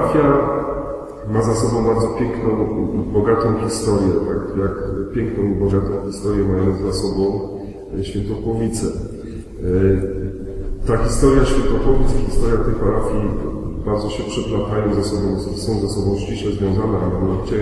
parafia ma za sobą bardzo piękną i bogatą historię, tak jak piękną i bogatą historię mają za sobą Świętochłowice. Ta historia Świętochłowic i historia tej parafii bardzo się przeplatają ze sobą, są ze sobą ściśle związane, a mianowicie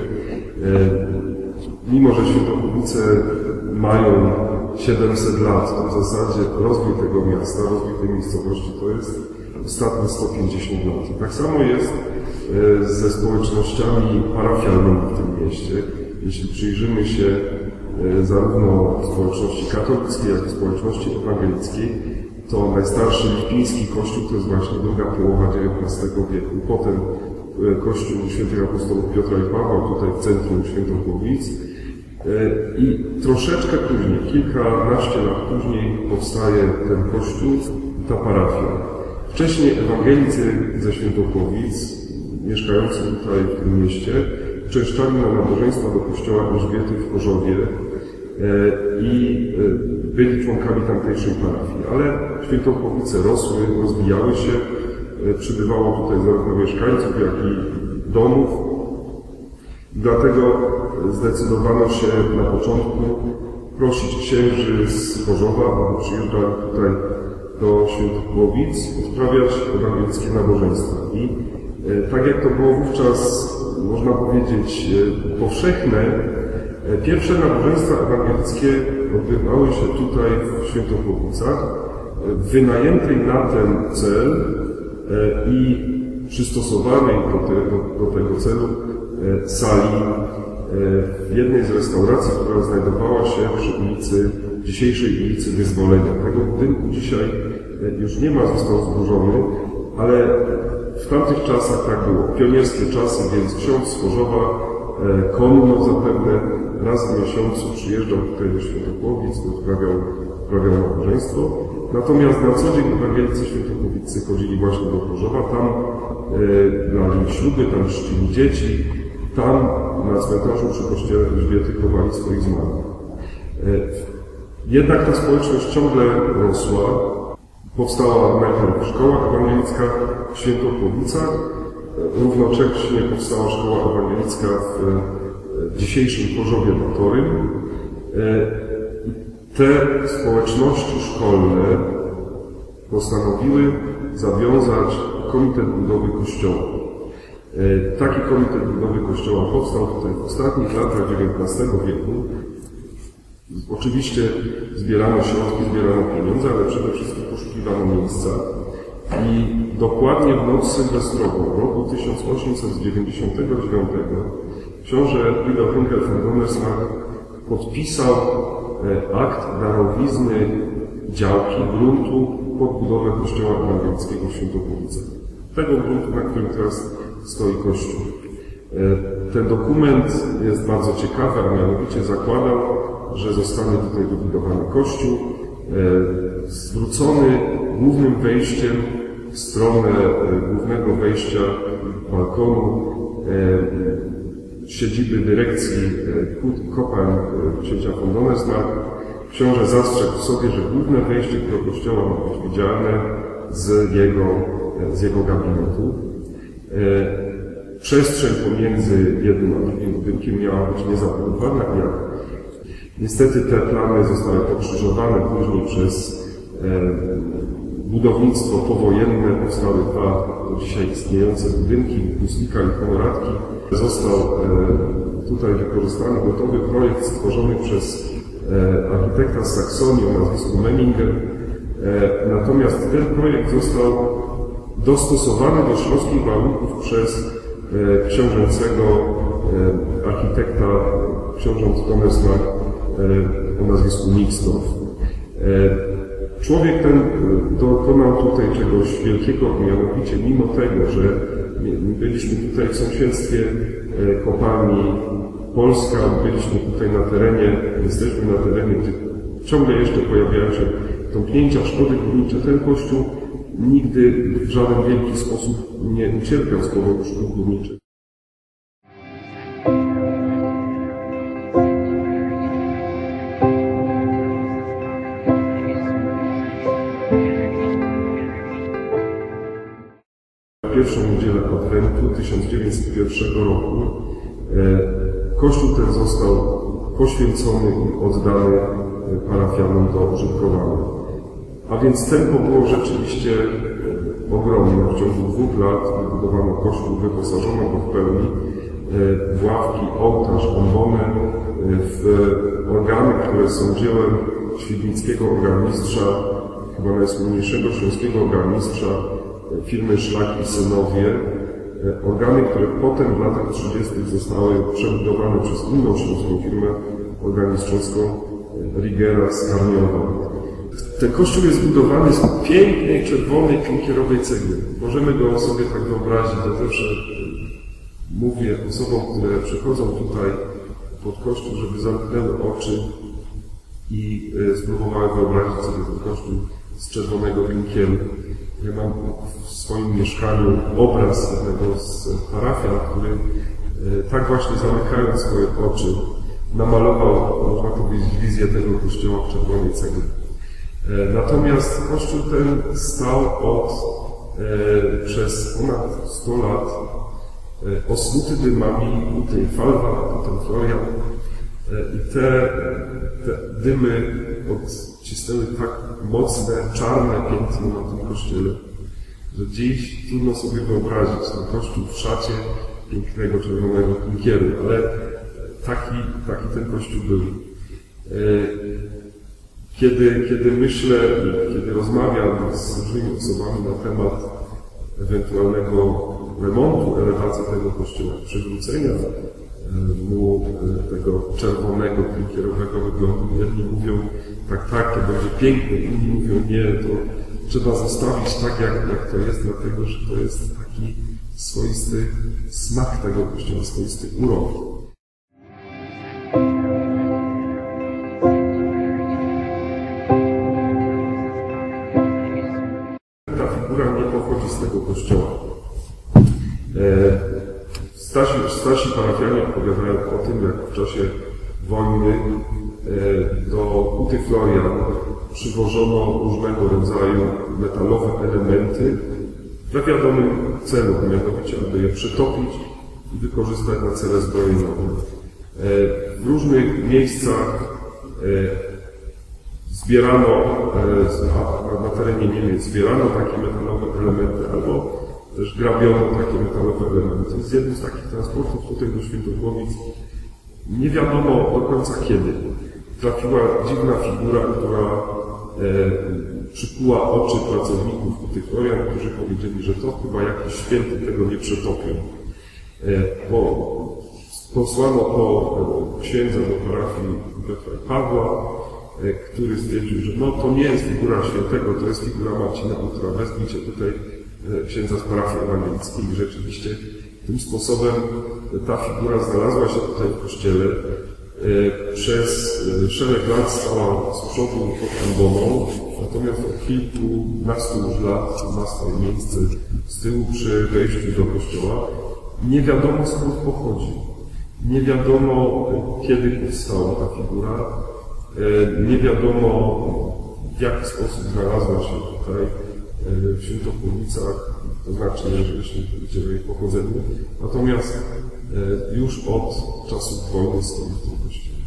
mimo, że Świętochłowice mają 700 lat, to w zasadzie rozwój tego miasta, rozwój tej miejscowości to jest ostatnie 150 lat. I tak samo jest ze społecznościami parafialnymi w tym mieście. Jeśli przyjrzymy się zarówno społeczności katolickiej, jak i społeczności ewangelickiej, to najstarszy lipiński kościół to jest właśnie druga połowa XIX wieku. Potem kościół świętych apostołów Piotra i Pawła, tutaj w centrum Świętochłowic. I troszeczkę później, kilkanaście lat później powstaje ten kościół, ta parafia. Wcześniej ewangelicy ze Świętochłowic, mieszkający tutaj w tym mieście, uczęszczali na nabożeństwa do kościoła Elżbiety w Chorzowie i byli członkami tamtejszej parafii. Ale Świętochłowice rosły, rozwijały się, przybywało tutaj zarówno mieszkańców, jak i domów. Dlatego zdecydowano się na początku prosić księży z Chorzowa, aby przyjeżdżali tutaj do Świętochłowic, odprawiać ewangelickie nabożeństwa. I tak jak to było wówczas, można powiedzieć, powszechne, pierwsze nabożeństwa ewangelickie odbywały się tutaj w Świętochłowicach, w wynajętej na ten cel i przystosowanej do tego celu sali w jednej z restauracji, która znajdowała się przy dzisiejszej ulicy Wyzwolenia. Tego budynku dzisiaj już nie ma, został zburzony, ale w tamtych czasach tak było. Pionierskie czasy, więc ksiądz z Chorzowa konno zapewne raz w miesiącu przyjeżdżał tutaj do Świętochłowic, odprawiał nabożeństwo. Natomiast na co dzień ewangelicy świętochłowiccy chodzili właśnie do Chorzowa, tam brali śluby, tam czcili dzieci, tam na cmentarzu przy kościele Elżbiety chowali swoich zmarłych. Jednak ta społeczność ciągle rosła. Powstała najpierw szkoła ewangelicka w Świętochłowicach, równocześnie powstała szkoła ewangelicka w dzisiejszym Chorzowie na Torym. Te społeczności szkolne postanowiły zawiązać Komitet Budowy Kościoła. Taki Komitet Budowy Kościoła powstał tutaj w ostatnich latach XIX wieku. Oczywiście zbierano środki, zbierano pieniądze, ale przede wszystkim poszukiwano miejsca. I dokładnie w noc sylwestrową roku 1899 książę Guido Henkel von Donnersmarck podpisał akt darowizny działki, gruntu pod budowę kościoła ewangelickiego w Świętochłowicach. Tego gruntu, na którym teraz stoi kościół. Ten dokument jest bardzo ciekawy, a mianowicie zakładał, że zostanie tutaj wybudowany kościół, zwrócony głównym wejściem w stronę głównego wejścia balkonu siedziby dyrekcji kopalń księcia von Donnersmarck. Książę zastrzegł sobie, że główne wejście do kościoła ma być widzialne z jego gabinetu. Przestrzeń pomiędzy jednym a drugim budynkiem miała być niezabudowana, niestety te plany zostały pokrzyżowane później przez budownictwo powojenne. Powstały dwa do dzisiaj istniejące budynki, Muslika i Honoratki. Został tutaj wykorzystany gotowy projekt stworzony przez architekta z Saksonii o nazwisku Menninger. Natomiast ten projekt został dostosowany do śląskich warunków przez książęcego architekta, książąt Donnersmarck o nazwisku Nixdorf. Człowiek ten dokonał tutaj czegoś wielkiego, mianowicie mimo tego, że byliśmy tutaj w sąsiedztwie kopalni Polska, byliśmy tutaj na terenie, jesteśmy na terenie, gdzie ciągle jeszcze pojawiają się tąpnięcia, szkody górnicze. Ten kościół nigdy w żaden wielki sposób nie ucierpiał z powodu szkód górniczych. Pierwszą niedzielę Adwentu 1901 roku kościół ten został poświęcony i oddany parafianom do użytkowania. A więc tempo było rzeczywiście ogromne. W ciągu 2 lat wybudowano kościół, wyposażono go w pełni w ławki, ołtarz, ambonę, w organy, które są dziełem świdnickiego organistrza, chyba najsłynniejszego śląskiego organistrza firmy Szlak i Synowie. Organy, które potem w latach 30. zostały przebudowane przez inną śląską firmę organistrzowską Rigera z Karniowa. Ten kościół jest zbudowany z pięknej, czerwonej, klinkierowej cegły. Możemy go sobie tak wyobrazić. Ja zawsze mówię osobom, które przychodzą tutaj pod kościół, żeby zamknęły oczy i spróbowały wyobrazić sobie ten kościół z czerwonego klinkieru. Ja mam w swoim mieszkaniu obraz jednego z parafian, który tak właśnie zamykając swoje oczy namalował, można powiedzieć, wizję tego kościoła w czerwonej cegły. Natomiast kościół ten stał przez ponad 100 lat osnuty dymami, tutaj falwa, tutaj Florian. I te dymy odcisnęły tak mocne, czarne piętno na tym kościele, że dziś trudno sobie wyobrazić ten kościół w szacie pięknego czerwonego klinkieru, ale taki ten kościół był. Kiedy myślę, kiedy rozmawiam z różnymi osobami na temat ewentualnego remontu, elewacji tego kościoła, przywrócenia mu tego czerwonego, klinkierowego wyglądu, jedni mówią tak, to będzie piękne, inni mówią nie, to trzeba zostawić tak, jak to jest, dlatego że to jest taki swoisty smak tego kościoła, swoisty urok. Ta figura nie pochodzi z tego kościoła. Starsi parafianie opowiadają o tym, jak w czasie wojny do Huty Florian przywożono różnego rodzaju metalowe elementy dla wiadomym celu, mianowicie aby je przetopić i wykorzystać na cele zbrojeniowe. W różnych miejscach zbierano, na terenie Niemiec zbierano takie metalowe elementy, albo też grabiono takie metalowe elementy. Z jednym z takich transportów tutaj do Świętokłowic nie wiadomo do końca kiedy trafiła dziwna figura, która przykuła oczy pracowników tych Florian, którzy powiedzieli, że to chyba jakiś święty tego nie przetopią. Posłano po księdza do parafii Piotra i Pawła, który stwierdził, że no to nie jest figura świętego, to jest figura Marcina Utra, wezmijcie tutaj księdza z parafii ewangelickiej. I rzeczywiście tym sposobem ta figura znalazła się tutaj w kościele. Przez szereg lat stała z przodu pod amboną, natomiast od kilkunastu już lat ma swoje miejsce z tyłu przy wejściu do kościoła. Nie wiadomo skąd pochodzi. Nie wiadomo kiedy powstała ta figura. Nie wiadomo w jaki sposób znalazła się tutaj w Świętokłowicach, to znaczy, jeśli powiedzieć o jej pochodzeniu. Natomiast już od czasów wojny stoi w tym kościele.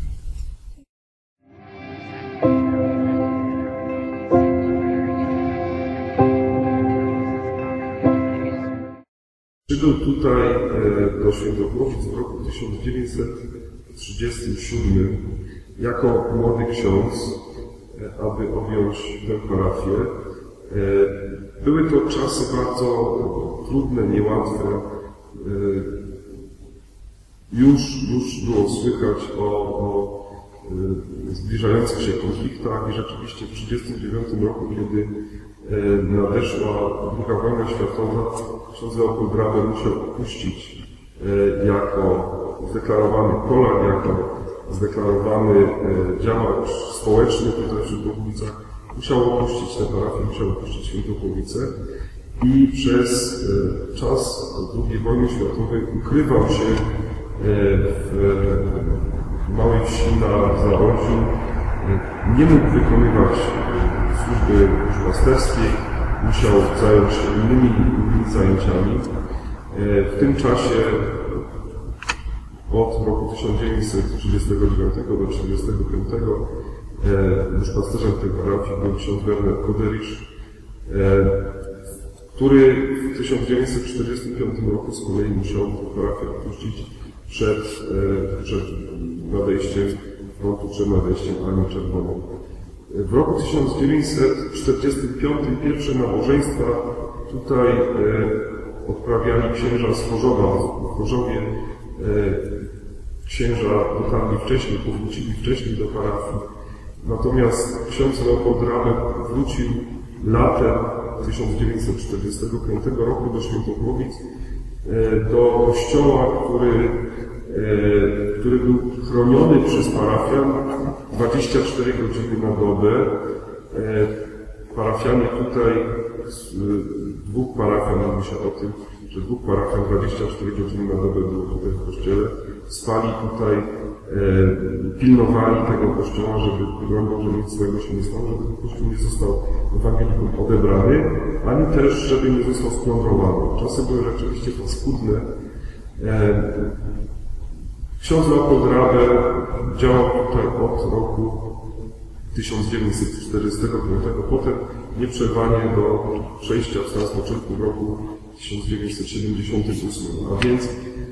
Przybył tutaj do Świętokłowic w roku 1937 jako młody ksiądz, aby objąć tę parafię. Były to czasy bardzo trudne, niełatwe. Już było słychać o zbliżających się konfliktach i rzeczywiście w 1939 roku, kiedy nadeszła II wojna światowa, ksiądz Leopold Rabe musiał opuścić jako zdeklarowany Polak, jako zdeklarowany działacz społeczny tutaj w Świętokłowicach. Musiał opuścić tę parafię, musiał opuścić Świętokłowice i przez czas II wojny światowej ukrywał się w małej wsi na Zaolciu. Nie mógł wykonywać służby duszpasterskiej, musiał zająć się innymi zajęciami. W tym czasie od roku 1939 do 1945 duszpasterzem tej parafii był ksiądz Werner Koderysz, który w 1945 roku z kolei musiał tę parafię opuścić przed nadejściem frontu, przed nadejściem Armii Czerwonej. W roku 1945 pierwsze nabożeństwa tutaj odprawiali księża z Chorzowa. W Chorzowie księża dotarli wcześniej, powrócili wcześniej do parafii. Natomiast ksiądz Leopold Rabek wrócił latem 1945 roku do Świętochłowic, do kościoła, który był chroniony przez parafian 24 godziny na dobę. Parafianie tutaj, dwóch parafian, mówi się o tym, że dwóch parafian 24 godziny na dobę było tutaj w kościele, spali tutaj, pilnowali tego kościoła, żeby broń Boże nic złego się nie stało, żeby ten kościół nie został ewangelikom odebrany, ani też, żeby nie został splądrowany. Czasy były rzeczywiście paskudne. Ksiądz Leopold Rabek działał tutaj od roku 1945, potem nieprzerwanie do przejścia w stan spoczynku w roku 1978. A więc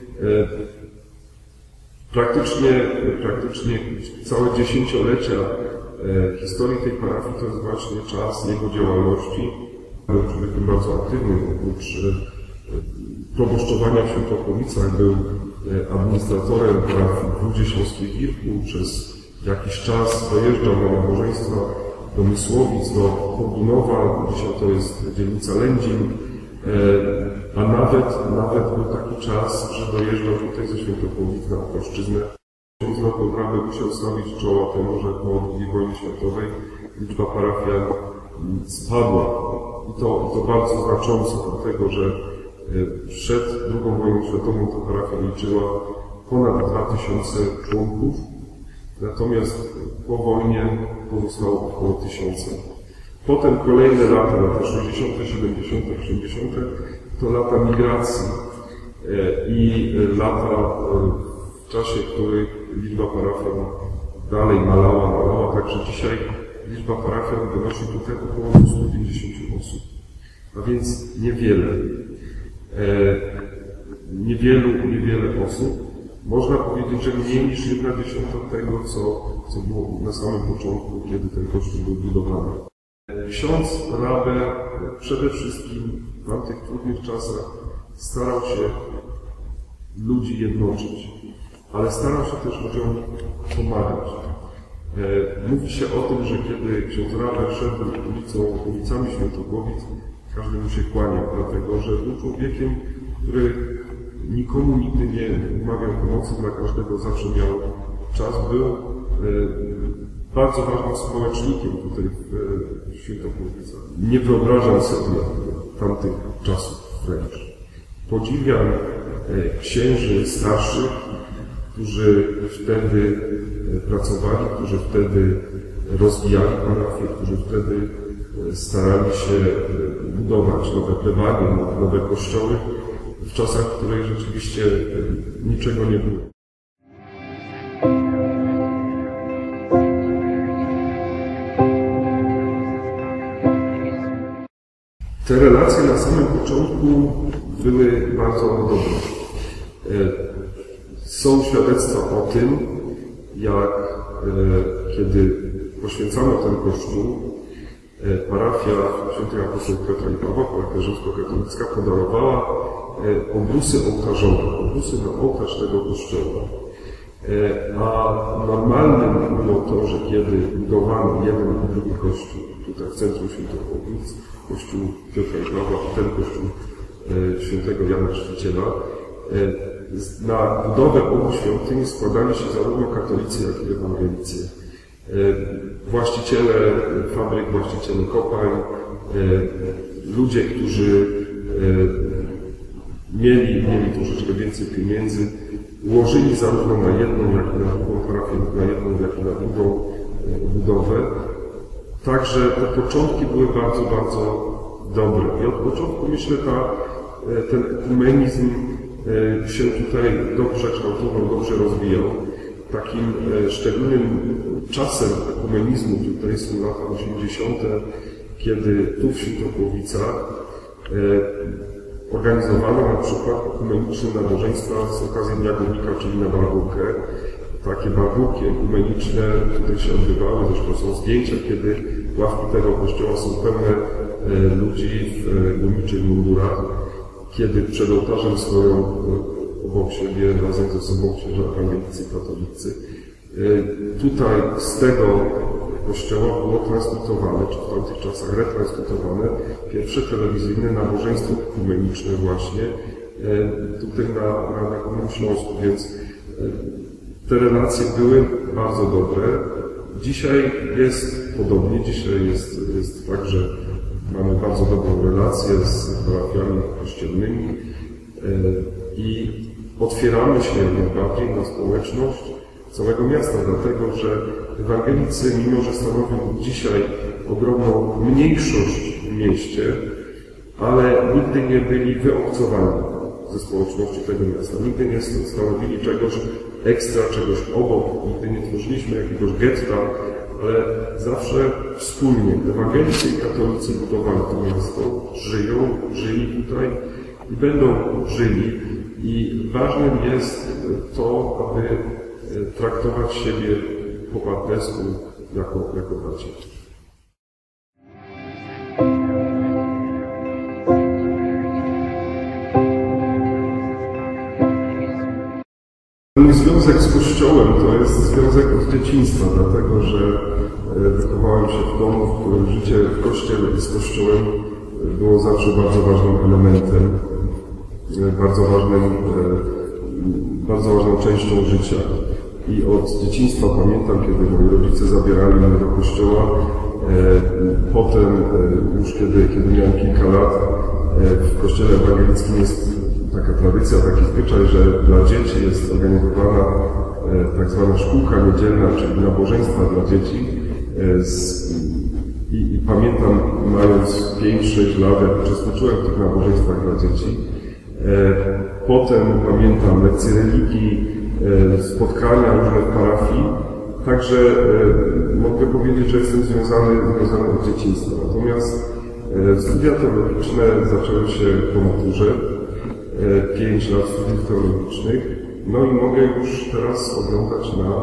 praktycznie całe dziesięciolecia historii tej parafii to jest właśnie czas jego działalności. Był człowiekiem bardzo aktywnym, oprócz proboszczowania w Świętochłowicach był administratorem parafii w Rudzie Śląskiej Wirku. Przez jakiś czas dojeżdżał na nabożeństwa do Mysłowic, do Kordunowa, dzisiaj to jest dzielnica Lędzin, a nawet był taki czas, że dojeżdżał tutaj ze Świętochłowic na Opolszczyznę. Ksiądz Leopold Rabek musiał stawić czoła temu, że po II wojnie światowej liczba parafian spadła. I to bardzo znacząco, dlatego że przed II wojną światową ta parafia liczyła ponad 2000 członków, natomiast po wojnie pozostało około 1000. Potem kolejne lata, lata 60., 70., 80. to lata migracji i lata w czasie, w których liczba parafian dalej malała, także dzisiaj liczba parafian wynosi tutaj około 250 osób. A więc niewiele osób. Można powiedzieć, że mniej niż 1/10 tego, co było na samym początku, kiedy ten kościół był budowany. Ksiądz Rabek przede wszystkim w tamtych trudnych czasach starał się ludzi jednoczyć, ale starał się też ludziom pomagać. Mówi się o tym, że kiedy ksiądz Rabek szedł ulicami Świętochłowic, każdy mu się kłaniał, dlatego że był człowiekiem, który nikomu nigdy nie umawiał pomocy, dla każdego zawsze miał czas, był bardzo ważnym społecznikiem tutaj w Świętochłowicach. Nie wyobrażam sobie tamtych czasów wręcz. Podziwiam księży starszych, którzy wtedy pracowali, którzy wtedy rozwijali parafię, którzy wtedy starali się budować nowe plebanie, nowe kościoły w czasach, w których rzeczywiście niczego nie było. Te relacje na samym początku były bardzo dobre. Są świadectwa o tym, jak kiedy poświęcano ten kościół, parafia świętego apostoła Piotra i Pawła, parafia rzymskokatolicka, podarowała obrusy ołtarzowe, obrusy na ołtarz tego kościoła. A normalnym było to, że kiedy budowano jeden i drugi kościół, tutaj w centrum Świętochłowic, kościół Piotra i Pawła, ten kościół świętego Jana Chrzciciela, na budowę obu świątyń składali się zarówno katolicy, jak i ewangelicy. Właściciele fabryk, właściciele kopalń, ludzie, którzy mieli troszeczkę więcej pieniędzy, ułożyli zarówno na jedną, jak i na drugą parafię, na jedną, jak i na drugą budowę. Także te początki były bardzo, bardzo dobre. I od początku, myślę, ta ten ekumenizm się tutaj dobrze kształtował, dobrze rozwijał. Takim szczególnym czasem ekumenizmu tutaj są lata 80., kiedy tu w Świętokłowicach organizowano na przykład ekumeniczne nabożeństwa z okazji Dnia Górnika, czyli na Barbórkę. Takie barbórki ekumeniczne tutaj się odbywały, zresztą są zdjęcia, kiedy ławki tego kościoła są pełne ludzi w górniczych mundurach, kiedy przed ołtarzem stoją obok siebie razem ze sobą księża ewangelicy i katolicy. Tutaj z tego kościoła było transmitowane, czy w tamtych czasach retransmitowane, pierwsze telewizyjne nabożeństwo ekumeniczne właśnie tutaj na Górnym Śląsku, więc te relacje były bardzo dobre. Dzisiaj jest podobnie, dzisiaj jest tak, że mamy bardzo dobrą relację z parafiami kościelnymi i otwieramy się najbardziej na społeczność całego miasta, dlatego że ewangelicy, mimo że stanowią dzisiaj ogromną mniejszość w mieście, ale nigdy nie byli wyobcowani ze społeczności tego miasta. Nigdy nie stanowili czegoś ekstra, czegoś obok, nigdy nie tworzyliśmy jakiegoś getta, ale zawsze wspólnie ewangelicy i katolicy budowali to miasto, żyli tutaj i będą żyli. I ważnym jest to, aby traktować siebie po partnersku jako braci. Mój związek z Kościołem to jest związek od dzieciństwa, dlatego że wychowałem się w domu, w którym życie w Kościele i z Kościołem było zawsze bardzo ważnym elementem, bardzo ważną częścią życia. I od dzieciństwa pamiętam, kiedy moi rodzice zabierali mnie do kościoła. Potem, już kiedy miałem kilka lat, w kościele ewangelickim jest taka tradycja, taki zwyczaj, że dla dzieci jest organizowana tak zwana szkółka niedzielna, czyli nabożeństwa dla dzieci. I pamiętam, mając 5-6 lat, jak uczestniczyłem w tych nabożeństwach dla dzieci. Potem pamiętam lekcje religii, spotkania różne w parafii. Także mogę powiedzieć, że jestem związany od dzieciństwa. Natomiast studia teologiczne zaczęły się po maturze. 5 lat studiów teologicznych. No i mogę już teraz oglądać na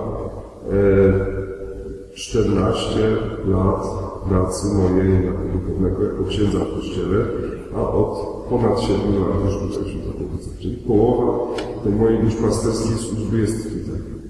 14 lat pracy mojej jako duchownego, jako księdza w kościele, a od ponad 7 lat już tutaj w Świętokłowicach. Czyli połowa tej mojej duszpasterskiej służby jest tutaj.